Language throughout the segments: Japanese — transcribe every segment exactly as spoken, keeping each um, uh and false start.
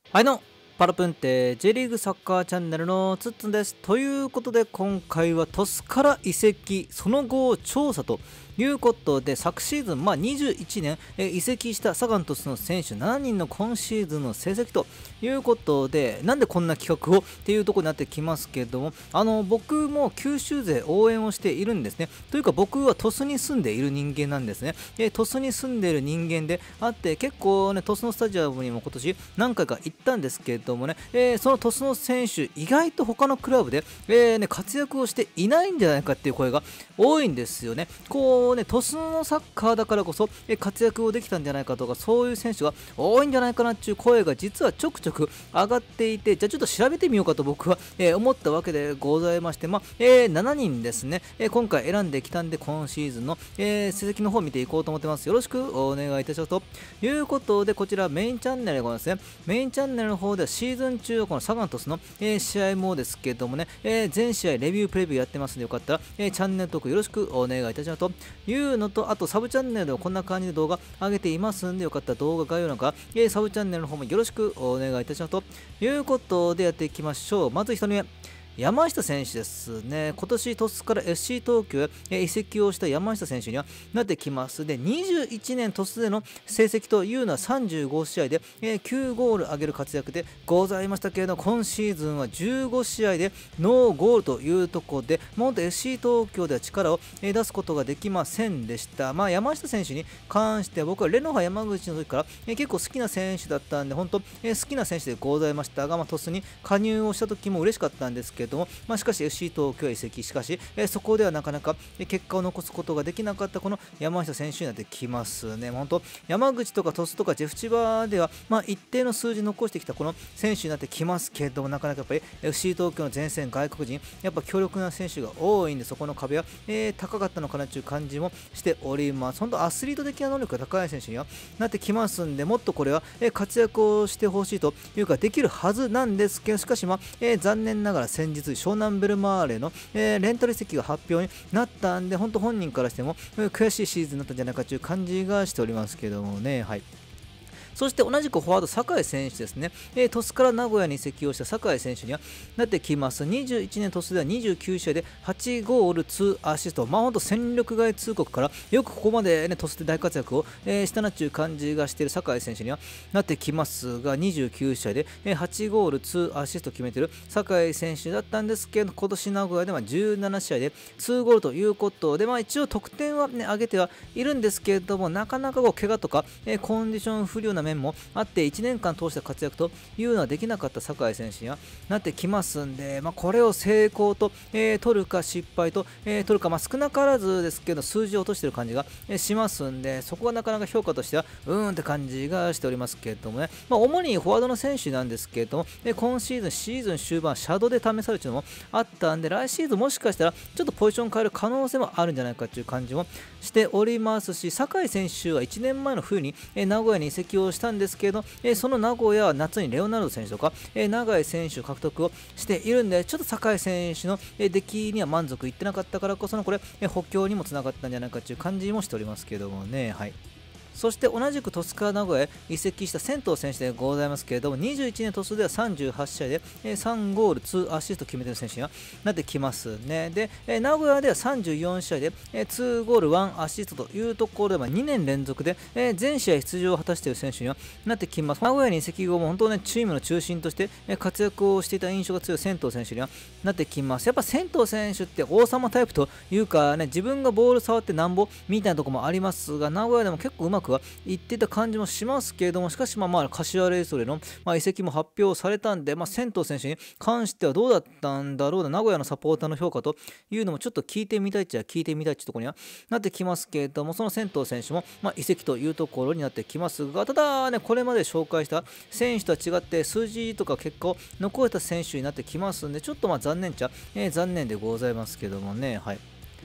はいのパラプンテ J リーグサッカーチャンネルのつっつんです。ということで今回は鳥栖から移籍その後を調査ということで、昨シーズン、まあ、にじゅういちねんえ移籍したサガン鳥栖の選手しちにんの今シーズンの成績ということで、なんでこんな企画をっていうところになってきますけども、あの僕も九州勢応援をしているんですね。というか僕は鳥栖に住んでいる人間なんですね。で鳥栖に住んでいる人間であって、結構ね鳥栖のスタジアムにも今年何回か行ったんですけどもね、えー、その鳥栖の選手意外と他のクラブで、えーね、活躍をしていないんじゃないかっていう声が多いんですよね。こうね鳥栖のサッカーだからこそ、えー、活躍をできたんじゃないかとか、そういう選手が多いんじゃないかなっていう声が実はちょくちょく上がっていて、じゃあちょっと調べてみようかと僕は、えー、思ったわけでございまして、まあえー、しちにんですね、えー、今回選んできたんで今シーズンの、えー、成績の方を見ていこうと思ってます。よろしくお願いいたします。ということで、こちらメインチャンネルでございますね。メインチャンネルの方ではシーズン中はこのサガン鳥栖の、えー、試合もですけどもね、えー、全試合レビュープレビューやってますので、よかったら、えー、チャンネル登録よろしくお願いいたしますというのと、あとサブチャンネルではこんな感じで動画上げていますんで、よかったら動画概要欄から、えー、サブチャンネルの方もよろしくお願いいたしますということでやっていきましょう。まずひとりめ、山下選手ですね。今年鳥栖から エフシー 東京へ移籍をした山下選手にはなってきます。で、にじゅういちねん鳥栖での成績というのはさんじゅうごしあいできゅうゴール挙げる活躍でございましたけれど、今シーズンはじゅうごしあいでノーゴールというところで、もっと エフシー 東京では力を出すことができませんでした。まあ、山下選手に関しては僕はレノファ山口の時から結構好きな選手だったんで、本当好きな選手でございましたが、まあ、鳥栖に加入をした時も嬉しかったんですけども、まあ、しかし エフシー 東京へ移籍、しかし、えー、そこではなかなか結果を残すことができなかったこの山下選手になってきますね。本当山口とか鳥栖とかジェフ千葉では、まあ、一定の数字残してきたこの選手になってきますけども、なかなかやっぱり エフシー 東京の前線外国人やっぱ強力な選手が多いんで、そこの壁は、えー、高かったのかなという感じもしております。本当アスリート的な能力が高い選手にはなってきますんで、もっとこれは、えー、活躍をしてほしいというかできるはずなんですけど、しかし、まあえー、残念ながら先日湘南ベルマーレの、えー、レンタル移籍が発表になったんで、本当本人からしても、えー、悔しいシーズンになったんじゃないかという感じがしておりますけどもね。はい。そして同じくフォワード酒井選手ですね、えー、鳥栖から名古屋に移籍をした酒井選手にはなってきます。にじゅういちねん鳥栖ではにじゅうきゅうしあいではちゴールにアシスト、まあ本当戦力外通告からよくここまで、ね、鳥栖で大活躍を、えー、したなという感じがしている酒井選手にはなってきますが、にじゅうきゅうしあいで、えー、はちゴールにアシスト決めている酒井選手だったんですけど、今年名古屋ではじゅうななしあいでにゴールということで、まあ、一応得点は、ね、上げてはいるんですけれども、なかなかこう怪我とか、えー、コンディション不良な面もあっていちねんかん通した活躍というのはできなかった酒井選手にはなってきますんで、まあ、これを成功と、えー、取るか失敗と、えー、取るか、まあ、少なからずですけど数字を落としている感じが、えー、しますんで、そこはなかなか評価としてはうーんって感じがしておりますけれどもね、まあ、主にフォワードの選手なんですけれども、えー、今シーズンシーズン終盤シャドウで試されるというのもあったんで、来シーズンもしかしたらちょっとポジション変える可能性もあるんじゃないかという感じもしておりますし、酒井選手はいちねんまえの冬に、えー、名古屋に移籍をしたんですけど、えー、その名古屋は夏にレオナルド選手とか、えー、永井選手獲得をしているんで、ちょっと酒井選手の、えー、出来には満足いってなかったからこそのこれ、えー、補強にもつながったんじゃないかという感じもしておりますけどもね。はい。そして同じく鳥栖から名古屋へ移籍した仙頭選手でございますけれども、にじゅういちねん鳥栖ではさんじゅうはちしあいでさんゴールにアシスト決めている選手にはなってきますね。で、名古屋ではさんじゅうよんしあいでにゴールいちアシストというところでにねん連続で全試合出場を果たしている選手にはなってきます。名古屋に移籍後も本当にチームの中心として活躍をしていた印象が強い仙頭選手にはなってきます。やっぱ仙頭選手って王様タイプというかね、自分がボール触ってなんぼみたいなところもありますが、名古屋でも結構うまくは言ってた感じもしますけれども、しかしまあまあ柏レイソルの、まあ、移籍も発表されたんで、まあ、仙頭選手に関してはどうだったんだろうな、名古屋のサポーターの評価というのもちょっと聞いてみたいっちゃ聞いてみたいってところにはなってきますけれども、その仙頭選手も、まあ、移籍というところになってきますが、ただね、これまで紹介した選手とは違って数字とか結果を残れた選手になってきますんで、ちょっとまあ残念っちゃ、えー、残念でございますけどもね。はい。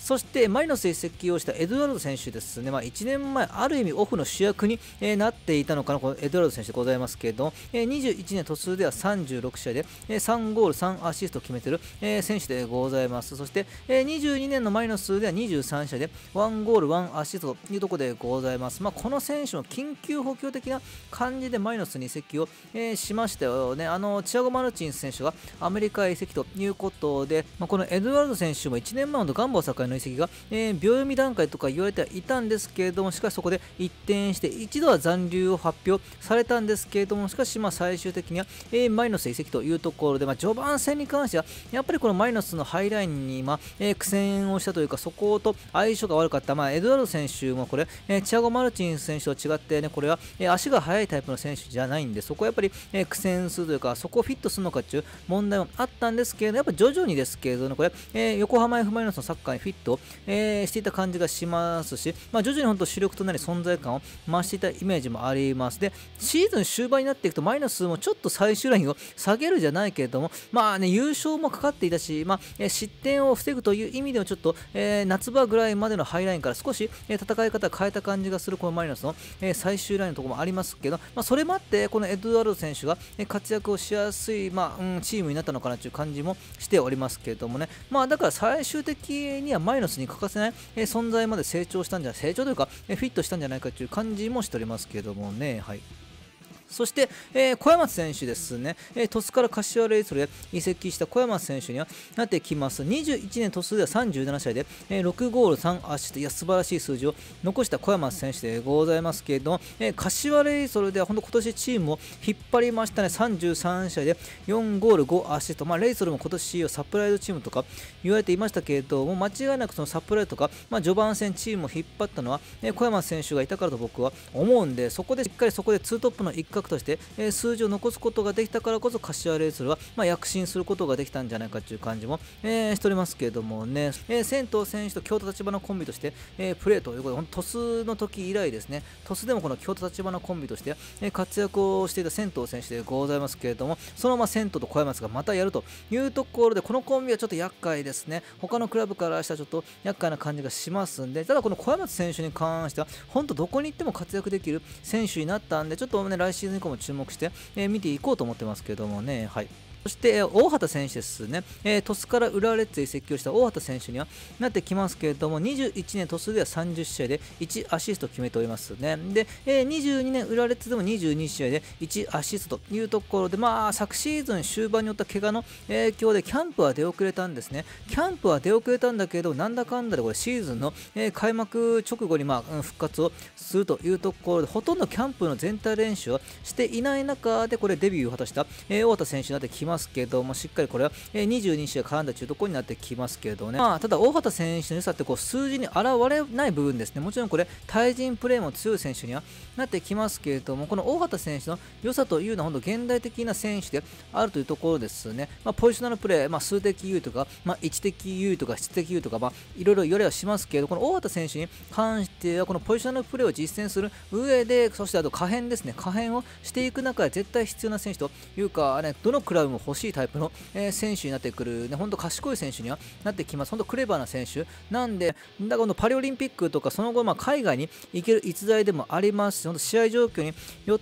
そしてマリノスへ移籍をしたエドワルド選手ですね、まあ、いちねんまえ、ある意味オフの主役に、えー、なっていたのかな、このエドワルド選手でございますけれども、えー、にじゅういちねん途中ではさんじゅうろくしあいで、えー、さんゴールさんアシストを決めている、えー、選手でございます。そして、えー、にじゅうにねんのマリノスではにじゅうさんしあいでいちゴールいちアシストというところでございます。まあ、この選手の緊急補強的な感じでマリノスに移籍を、えー、しましたよね。あのチアゴ・マルチン選手がアメリカへ移籍ということで、まあ、このエドワルド選手もいちねんまえのガンバ大阪への移籍が、えー、秒読み段階とか言われてはいたんですけれども、しかしそこで一転して一度は残留を発表されたんですけれども、しかしまあ最終的には、えー、マリノス移籍というところで、まあ、序盤戦に関してはやっぱりこのマリノスのハイラインに、まあえー、苦戦をしたというか、そこと相性が悪かった、まあ、エドワルド選手もこれ、えー、チアゴ・マルチン選手と違って、ね、これは、えー、足が速いタイプの選手じゃないんで、そこはやっぱり、えー、苦戦するというか、そこをフィットするのかという問題もあったんですけれど、やっぱ徐々にですけれど、ね、これ、えー、横浜 F ・マリノスのサッカーにフィット、えー、していた感じがしますし、まあ、徐々に本当主力となり存在感を増していたイメージもあります。で、シーズン終盤になっていくとマイナスもちょっと最終ラインを下げるじゃないけれども、まあね、優勝もかかっていたし、まあ、えー、失点を防ぐという意味でもちょっと、えー、夏場ぐらいまでのハイラインから少し、えー、戦い方を変えた感じがするこのマイナスの、えー、最終ラインのところもありますけど、まあ、それもあってこのエドワルド選手が、えー、活躍をしやすい、まあうん、チームになったのかなという感じもしておりますけれどもね、まあ、だから最終的にはマイナスに欠かせない、えー、存在まで成長したんじゃ成長というか、えー、フィットしたんじゃないかという感じもしておりますけれどもね。はい。そして、えー、小山選手ですね、えー、鳥栖から柏レイソルへ移籍した小山選手にはなってきます。にじゅういちねん鳥栖ではさんじゅうななしあいで、えー、ろくゴールさんアシスト、いや素晴らしい数字を残した小山選手でございますけれども、えー、柏レイソルでは本当今年チームを引っ張りましたね。さんじゅうさんしあいでよんゴールごアシスト、まあ、レイソルも今年サプライズチームとか言われていましたけれども、間違いなくそのサプライズとか、まあ、序盤戦チームを引っ張ったのは、えー、小山選手がいたからと僕は思うんで、そこでしっかりそこでツートップの一角として、えー数字を残すことができたからこそ柏レイソルは、まあ、躍進することができたんじゃないかという感じも、えー、しておりますけれどもね、えー、仙東選手と京都立花コンビとして、えー、プレーということで、鳥栖の時以来ですね、鳥栖でもこの京都立花コンビとして、えー、活躍をしていた仙東選手でございますけれども、そのまま仙東と小山がまたやるというところで、このコンビはちょっと厄介ですね。他のクラブからしたらちょっと厄介な感じがしますんで、ただこの小山選手に関しては本当どこに行っても活躍できる選手になったんで、ちょっとね来シーズン以降も注目して、えー、見ていこうと思ってますけどもね。はい。そして、大畑選手ですね、えー、鳥栖から浦和レッズへ移籍をした大畑選手にはなってきますけれども、にじゅういちねん鳥栖ではさんじゅっしあいでいちアシスト決めておりますね。で、えー、にじゅうにねん浦和レッズでもにじゅうにしあいでいちアシストというところで、まあ、昨シーズン終盤によった怪我の影響でキャンプは出遅れたんですね。キャンプは出遅れたんだけど、なんだかんだでこれシーズンの、えー、開幕直後に、まあ、復活をするというところで、ほとんどキャンプの全体練習をしていない中で、これデビューを果たした、えー、大畑選手になってきますけども、しっかりこれはにじゅうにしあい絡んだというところになってきますけれどもね、まあ、ただ大畑選手の良さってこう数字に現れない部分ですね。もちろんこれ対人プレーも強い選手にはなってきますけれども、この大畑選手の良さというのは本当現代的な選手であるというところですね。まあ、ポジショナルプレー、まあ、数的優位とか、まあ、位置的優位とか質的優位とか、まあ、いろいろ言われはしますけれど、この大畑選手に関してはこのポジショナルプレーを実践する上で、そしてあと可変ですね、可変をしていく中で絶対必要な選手というか、ね、どのクラブも欲しいタイプのえー、選手になってくる、ね、本当賢い選手にはなってきます。本当クレバーな選手なんで、だからこのパリオリンピックとかその後、まあ、海外に行ける逸材でもありますし、本当試合状況によって、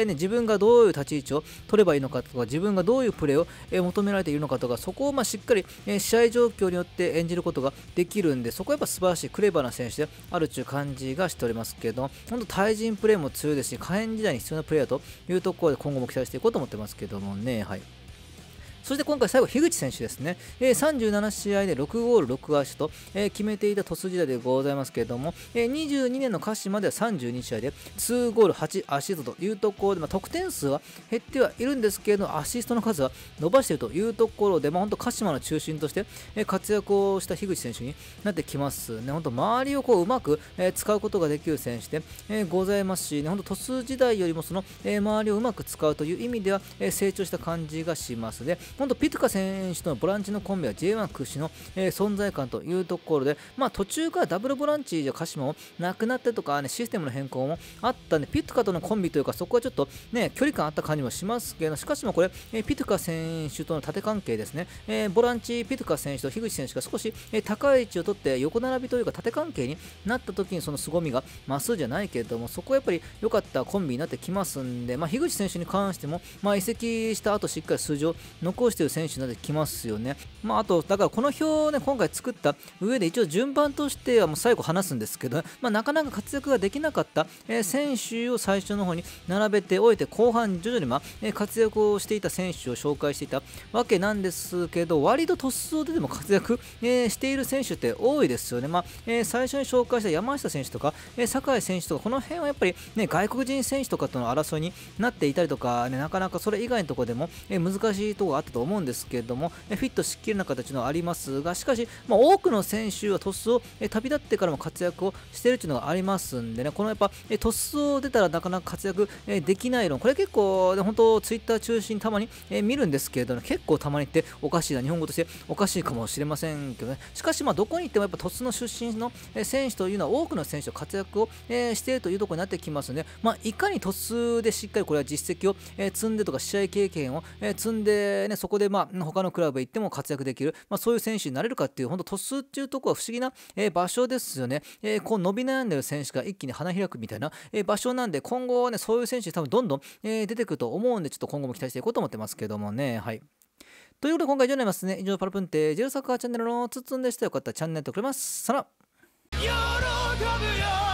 ね、自分がどういう立ち位置を取ればいいのかとか、自分がどういうプレーを、えー、求められているのかとか、そこをまあしっかり、えー、試合状況によって演じることができるんで、そこはやっぱ素晴らしいクレバーな選手であるという感じがしておりますけど、本当対人プレーも強いですし、可変時代に必要なプレーヤーというところで今後も期待していこうと思ってますけどもね。はい。そして今回最後、樋口選手ですね、えー、さんじゅうななしあいでろくゴールろくアシスト、えー、決めていた鳥栖時代でございますけれども、えー、にじゅうにねんの鹿島ではさんじゅうにしあいでにゴールはちアシストというところで、まあ、得点数は減ってはいるんですけれども、アシストの数は伸ばしているというところで、まあ、本当鹿島の中心として、えー、活躍をした樋口選手になってきますね。本当周りをこううまく、えー、使うことができる選手で、えー、ございますし、ね、本当鳥栖時代よりもその、えー、周りをうまく使うという意味では、えー、成長した感じがしますね。 本当ピトゥカ選手とのボランチのコンビは ジェイワン 屈指の、えー存在感というところで、まあ、途中からダブルボランチじゃ鹿島もなくなってとか、ね、システムの変更もあったんで、ピトゥカとのコンビというか、そこはちょっと、ね、距離感あった感じもしますけど、しかしもこれ、えーピトゥカ選手との縦関係ですね、えーボランチ、ピトゥカ選手と樋口選手が少し、えー高い位置を取って横並びというか縦関係になった時にその凄みが増すじゃないけれども、そこはやっぱり良かったコンビになってきますんで、まあ、樋口選手に関しても、まあ、移籍した後しっかり数字を残している選手になってきますよね。まあ、あと、だからこの表をね、今回作った上で一応順番としてはもう最後話すんですけど、まあ、なかなか活躍ができなかった、えー選手を最初の方に並べておいて、後半徐々に、まあえー活躍をしていた選手を紹介していたわけなんですけど、割と鳥栖ででも活躍、えーしている選手って多いですよね。まあえー最初に紹介した山下選手とか、えー酒井選手とか、この辺はやっぱり、ね、外国人選手とかとの争いになっていたりとか、ね、なかなかそれ以外のところでも、えー難しいところがあったと思うんですけれども、えーフィットしきれなかったというのはありますが、しかし、まあ、多くの選手は鳥栖を、えー旅立ってからも活躍をしているというのがありますんでね、このやっぱ、えー鳥栖を出たらなかなか活躍、えーできない論、これ結構、ね、本当、ツイッター中心にたまに、えー見るんですけれども、結構たまにっておかしいな、日本語としておかしいかもしれませんけどね、しかし、まあどこに行ってもやっぱ鳥栖の出身のえー選手というのは多くの選手の活躍を、えーしているというところになってきますので、まあ、いかに鳥栖でしっかりこれは実績を、えー積んでとか試合経験を、えー積んで、ね、そこで、まあ、他のクラブへ行っても活躍できる、まあ、そういう選手になれるかっていう、本当鳥栖っていうところは不思議な、えー場所ですよね。えーこう伸び悩んでる選手が一気に花開くみたいな、えー場所なんで、今後はね、そういう選手多分どんどん、えー出てくると思うんで、ちょっと今後も期待していこうと思ってますけどもね。はい。ということで今回以上になりますね。以上、パルプンテジェルサッカーチャンネルのつつんでした。よかったらチャンネル登録くれます。さら。 喜ぶよ